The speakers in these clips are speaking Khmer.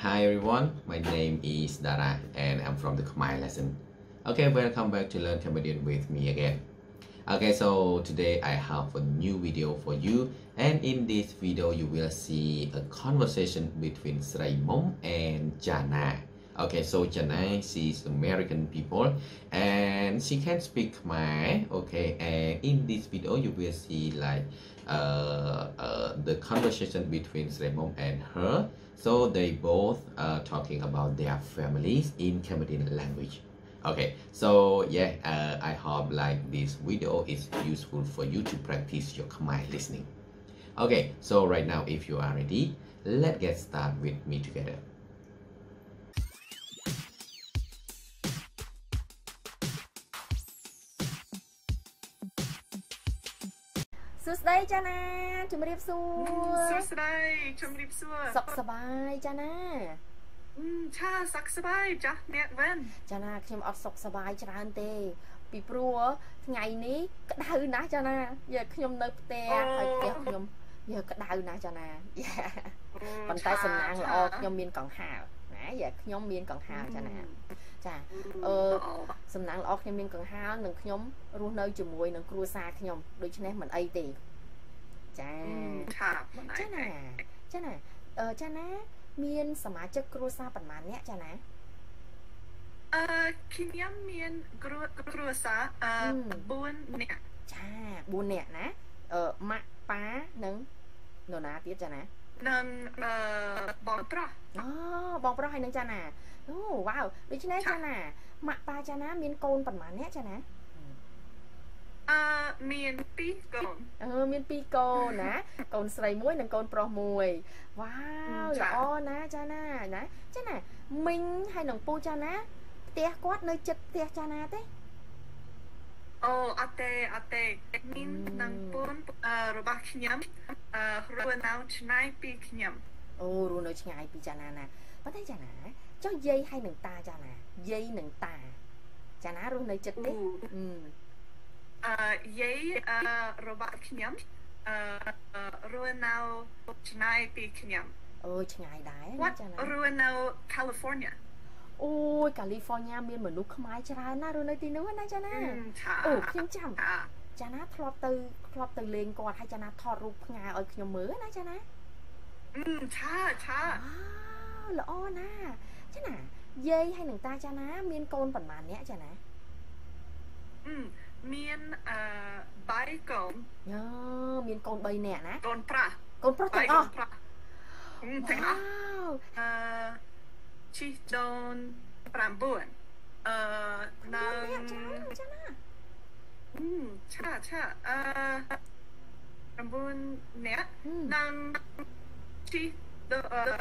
Hi everyone, my name is Dara and I'm from the Khmer lesson. Okay, welcome back to Learn Cambodian with me again. Okay, so today I have a new video for you, and in this video you will see a conversation between Sray Mom and Jana. Okay, so Jana, she's American people and she can speak Khmer. Okay, and in this video you will see like the conversation between Sray Mom and her. So they both are talking about their families in Cambodian language. Okay, so yeah, I hope like this video is useful for you to practice your Khmer listening. Okay, so right now if you are ready, let's get started with me together. Susday Jana, chum riệp xua. Susday, chum riệp xua. Sọc sờ bài Jana. Cha sọc sờ bài, cha nè ven. Jana, chum ọt sọc sờ bàiច្រើនទេពីព្រោះថ្ងៃនេះក្តៅណាស់ចាណាយកខ្ញុំនៅផ្ទះហើយផ្ទះខ្ញុំយកក្តៅណាស់ចាណាប៉ុន្តែសំណាងល្អខ្ញុំមានកង្ហារណាយកខ្ញុំមានកង្ហារចាណាចាសំណាងល្អខ្ញុំមានកង្ហារនិងខ្ញុំរស់នៅជាមួយនឹងគ្រួសារខ្ញុំដូច្នេះមិនអីទេចាចាណាមានសមាជិកគ្រួសារប៉ុន្មានអ្នកចាណាខ្ញុំមានគ្រួសារ4នាក់ចា4នាក់ណាម៉ាក់ប៉ានិងនរណាទៀតចាណានិងបងប្រុសបងប្រុសហើយនឹងចាណាអូវ៉ាវដូច្នេះចាណាម៉ាក់ប៉ាចាណាមានកូនប៉ុន្មាននាក់ចាណាមាន2កូនមាន2កូនណាកូនស្រីមួយនិងកូនប្រុសមួយវ៉ាវល្អណាចាណាណាចាណាមីងហើយនឹងពូចាណាផ្ទះគាត់នៅចិត្តផ្ទះចាណាទេអូអត់ទេមីងនិងពូនរបស់ខ្ញុំរស់នៅឆ្ងាយពីខ្ញុំអូរស់នៅឆ្ងាយពីចាណាណាប៉ុន្តែចាណាចុះយាយហើយនឹងតាចាណាយាយនឹងតាចាណារស់នៅចិត្តទេយាយរបស់ខ្ញុំរស់នៅឆ្ងាយពីខ្ញុំអូឆ្ងាយដែរចាណារស់នៅ California អូយកាលីហ្វ័រញ៉ាមានមនុស្សខ្មែរច្រើនណាស់រស់នៅទីនោះណាចាណាអូខ្ញុំចាំចាណាធ្លាប់ទៅលេងគាត់ហើយចាណាថតរូបផ្ញើឲ្យខ្ញុំមើលណាចាណាឆាល្អណាចាណាយាយហើយនឹងតាចាណាមានកូនប៉ុន្មាននាក់ចាណាមាន3កូនមានកូន3នាក់ណាកូនប្រុសទាំងអស់ទាំងអស់ជីដូន9នៅចាណាឆា9នាក់និងជីដូ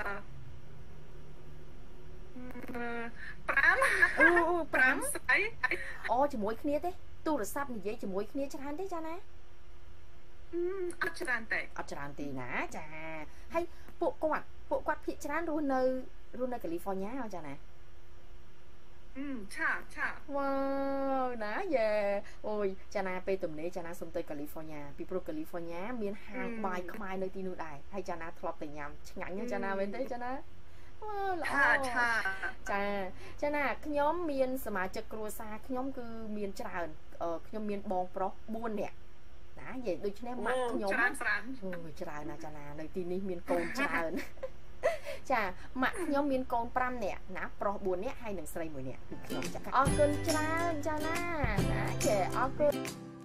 5ស្អីអូជាមួយគ្នាទេទូរស័ព្ទនិយាយជាមួយគ្នាច្រើនទេចាណាអត់ច្រើនទេណាចាហើយពួកគាត់ភាគច្រើនរស់នៅកាលីហ្វ័រញ៉ាចាណាឆាវ៉ាវណាយេអូយចាណាពេលទំនេរចាណាសុំទៅកាលីហ្វ័រញ៉ាពីព្រោះកាលីហ្វ័រញ៉ាមានហាងបាយខ្មែរនៅទីនោះដែរហើយចាណាធ្លាប់ទៅញ៉ាំឆ្ងាញ់ណាចាណាមែនទេចាណាល្អចាណាខ្ញុំមានសមាជិកគ្រួសារខ្ញុំគឺមានច្រើនខ្ញុំមានបងប្រុស4នាក់ណានិយាយដូច្នេះម៉ាក់ខ្ញុំច្រើនណាចាណានៅទីនេះមានកូនច្រើនចាម៉ាក់ខ្ញុំមានកូន5នាក់ណាប្រុស4នាក់ហើយនិងស្រី1នាក់គឺខ្ញុំចាអរគុណច្រើនចាណាណាចេអរគុណ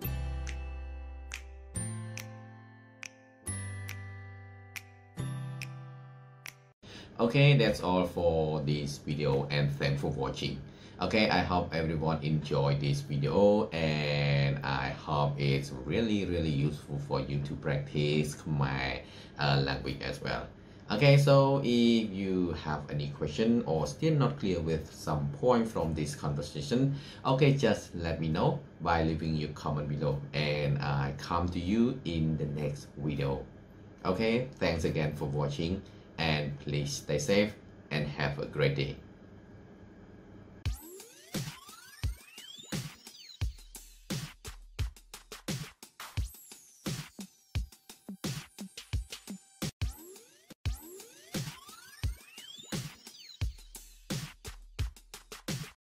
Okay, that's all for this video and thanks for watching. Okay, I hope everyone enjoyed this video and I hope it's really useful for you to practice my language as well. Okay, so if you have any question or still not clear with some point from this conversation, okay, just let me know by leaving your comment below and I come to you in the next video. Okay, thanks again for watching and please stay safe and have a great day.